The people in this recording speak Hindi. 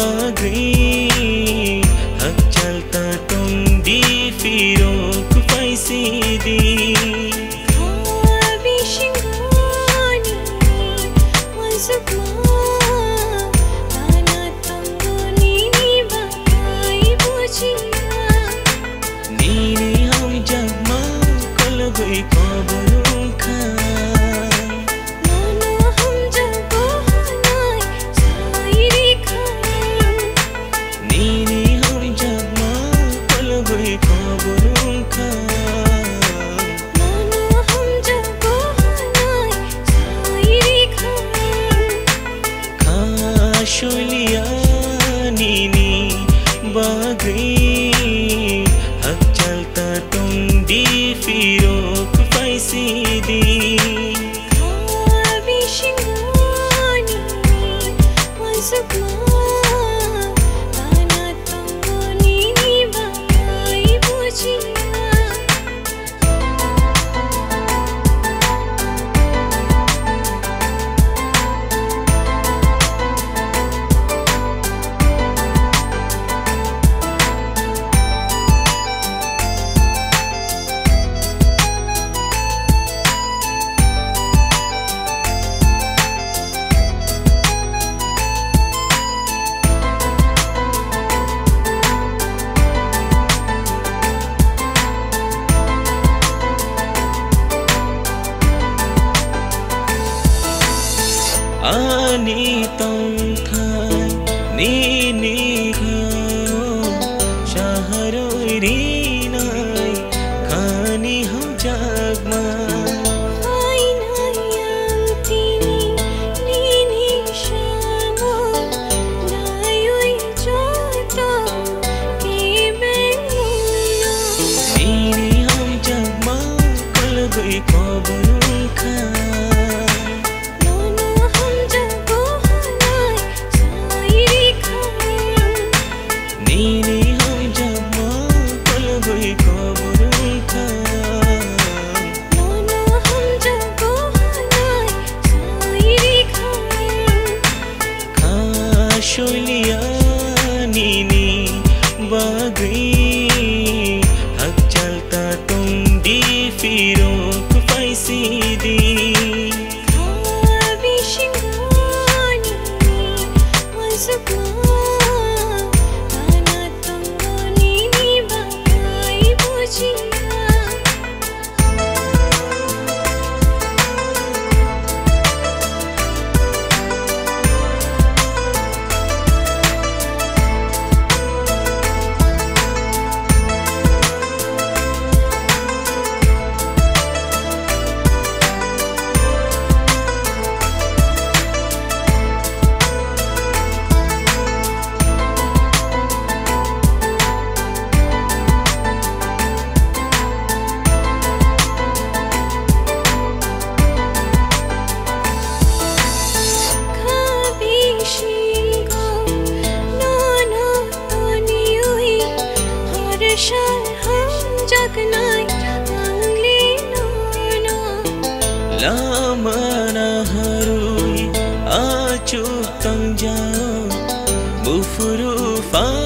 बागरी हक चलता तुम दी फिरोक फैसी दी Soiliya नीनी बागरी हक चलता तुम दी फिरोक फैसी दी Ani tong thai ni khao shaharo rinai khani hum jagma ai nayang tini ni shamo nayoi joto ke benguno ni hum jagma kal goi koborok kha Soiliya नीनी बागरी हक चलता तुम दी फिरोक फैसी दी Lamana harui acu tang jauh bufuru fa